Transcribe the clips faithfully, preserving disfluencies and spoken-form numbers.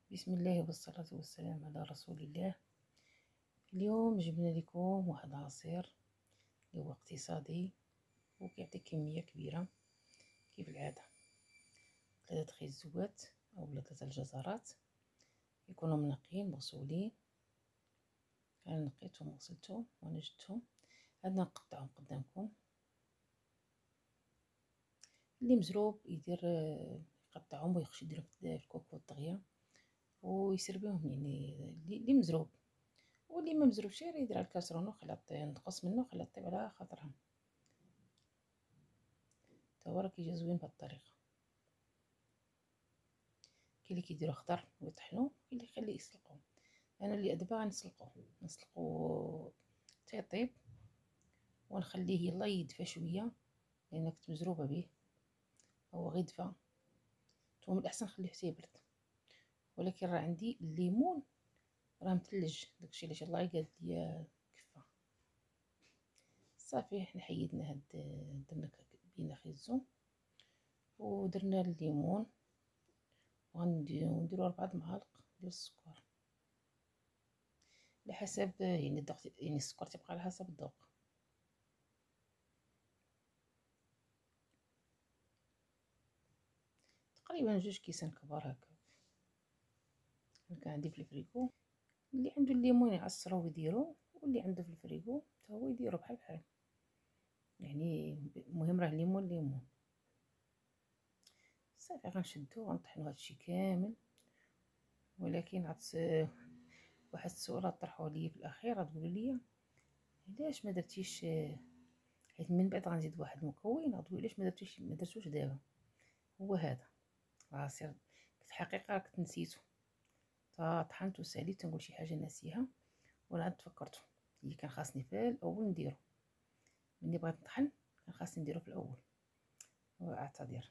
بسم الله والصلاة والسلام على رسول الله. اليوم جبنا لكم واحد عصير اللي هو اقتصادي وكيعطي كمية كبيرة كيف العادة، ثلاثة خيزوات أو ثلاثة الجزرات يكونوا منقين مغسولين. أنا نقيتهم وغسلتهم ونجدتهم. عندنا نقطعهم قدامكم، اللي مزروب يدير يقطعهم ويخش يديرهم في الكوكو الطغية ويسربيهم، يعني اللي مزروب، واللي ما مزروبش يدير على الكاسرونه وخلط نقص منه وخلط طيب على خاطرها. تا كيجي زوين بهاد الطريقه. كاين اللي كيديرو خضر ويطحنوه، كاين اللي يخليه يسلقوه. انا اللي ادبا غنسلقوه نسلقو حتى يطيب ونخليه يلا يدفى شويه، لان كنت مزروبه به. هو غير دفى، ومن الاحسن نخليه حتى يبرد. ولكن راه عندي الليمون راه مثلج، داكشي علاش الله قال لي كفى. صافي حنا حيدنا هاد درنا بينا خيزو ودرنا الليمون، وغنديرو ربعة معالق ديال السكر على حسب يعني الذوق، يعني السكر تبقى على حسب الذوق. تقريبا جوج كيسان كبار هكا. انا كان عندي في الفريكو، اللي عنده الليمون يعصرو ويديرو، واللي عنده في الفريكو حتى هو يديرو بحال بحال. يعني المهم راه الليمون ليمون. صافي غنشدو غنطحنو هادشي كامل. ولكن عاد واحد السؤال طرحوه لي في الاخير، غتقولوا لي علاش ما درتيش، حيت من بعد غنزيد واحد المكون، غتقولوا علاش ما درتوش ما درتوش دابا. هو هذا العصير في الحقيقه كنت نسيتو، طحنت وساليت تنقول شي حاجه ناسيها ولا تفكرته. هي كان خاصني في الاول نديرو، ملي بغيت نطحن كان خاصني نديرو في الاول، واعتذر.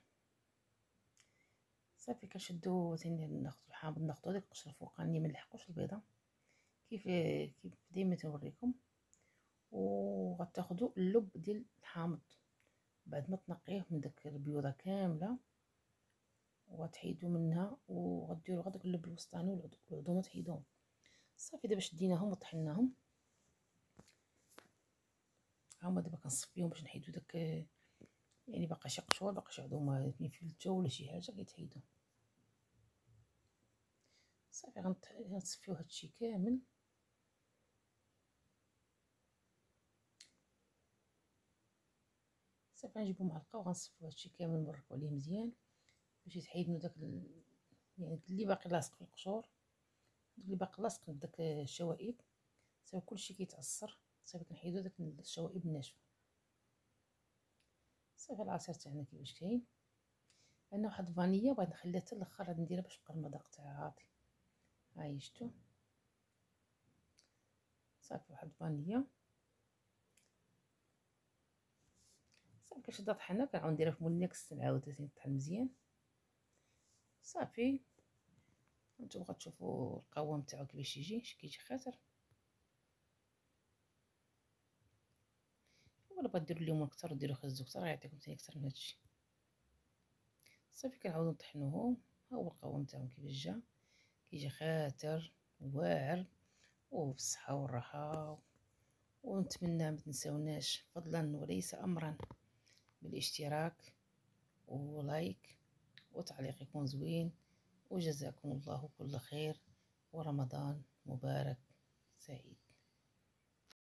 صافي كنشدو ثاني ناخذ الحامض، ناخذ هذيك القشره الفوقانيه ما نلحقوش البيضه كيف كيف ديما تنوريكم. وغتاخذوا اللب ديال الحامض بعد ما تنقيه من داك البيوضه كامله، وغتحيدوا منها وغديروا غير داك اللب الوسطاني والعظومه تحيدوهم. صافي دابا شديناهم وطحناهم، هما دابا كنصفيهم باش نحيدو داك، يعني باقا شي قشور باقا شي عظومه يفلتو ولا شي حاجه كيتحيدو. صافي غنصفيو هادشي كامل. صافي غنجيبو معلقه وغنصفيو هادشي كامل، نبركو عليه مزيان باش يتحيد منو داك ال... يعني اللي باقي لاصق في القشور، اللي باقي لاصق في داك الشوائب. صافي كلشي كيتعصر. صافي كنحيدو داك الشوائب الناشفه. صافي العصير تاعنا كيفاش كاين. عندنا واحد الفانيلا بغيت نخليها حتى الاخر، غادي نديرها باش يبقى المذاق تاعها عاطي. هاي شفتو. صافي واحد الفانيلا. صافي كنشدها طحنه كنعاود نديرها في مولينكس نعاود نطحن مزيان. صافي نتوما غتشوفوا القوام تاعو كيفاش يجي، كيجي خاطر. ولا بغيت ديروا الليمون كثر ديروا خزو كثر غيعطيكم ثاني كثر من هادشي. صافي كنعاودو نطحنوهم. ها هو القوام تاعهم كيفاش جا، كيجي خاطر واعر وبالصحه والراحه. ونتمنى ما تنساوناش فضلا وليس امرا بالاشتراك ولايك وتعليق يكون زوين. وجزاكم الله كل خير، ورمضان مبارك سعيد.